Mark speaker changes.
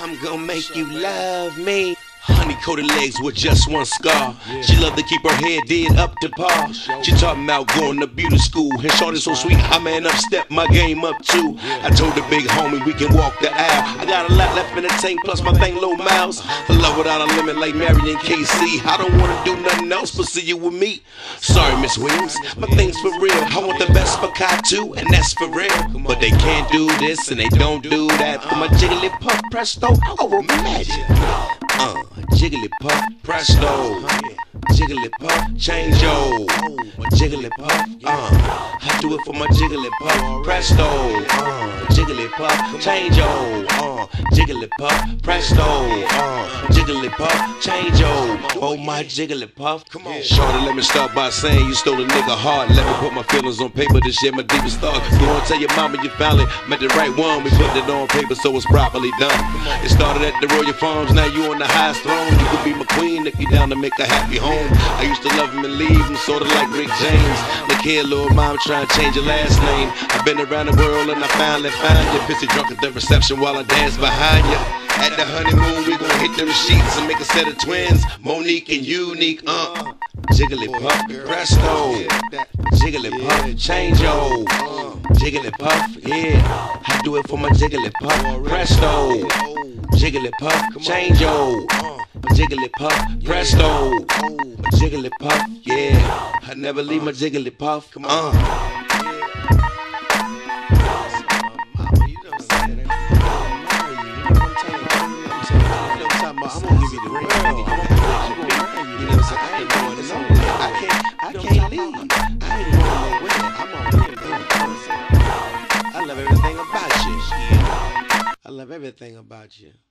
Speaker 1: I'm gonna make you love me. Honey-coated legs with just one scar. She loved to keep her head did up to par. She talking about going to beauty school. And shorty so sweet, I man up, step my game up too. I told the big homie we can walk the aisle. I got a lot left in the tank, plus my thing low miles. For love without a limit like Mary and KC. I don't wanna do nothing else but see you with me. Sorry, Miss Williams, my thing's for real. I want the best for Kai too, and that's for real. But they can't do this and they don't do that. For my Jigglypuff presto, oh imagine. Jigglypuff presto, Jigglypuff change yo, Jigglypuff I do it for my Jigglypuff presto, Jigglypuff change yo, Jigglypuff presto, Jigglypuff change yo, oh my Jigglypuff. Come on, shorty, let me start by saying you stole a nigga heart. Let me put my feelings on paper to share my deepest thoughts. Go and tell your mama you finally met the right one. We put it on paper so it's properly done. It started at the Royal Farms, now you on the highest throne. You could be my queen if you down to make a happy home. I used to love him and leave him, sorta like Rick James. Look here, little mom, trying to change your last name. I've been around the world and I finally found you. Pissy drunk at the reception while I dance behind you. At the honeymoon, we gon' hit them sheets and make a set of twins, Monique and Unique. Jigglypuff presto, Jigglypuff change yo, Jigglypuff, yeah. I do it for my Jigglypuff presto, Jigglypuff change yo, Jigglypuff presto, Jigglypuff, yeah. I never leave my Jigglypuff. Come on. I'm gonna give you the ring. I can't leave. I ain't going nowhere. I'm on him. I love everything about you. I love everything about you.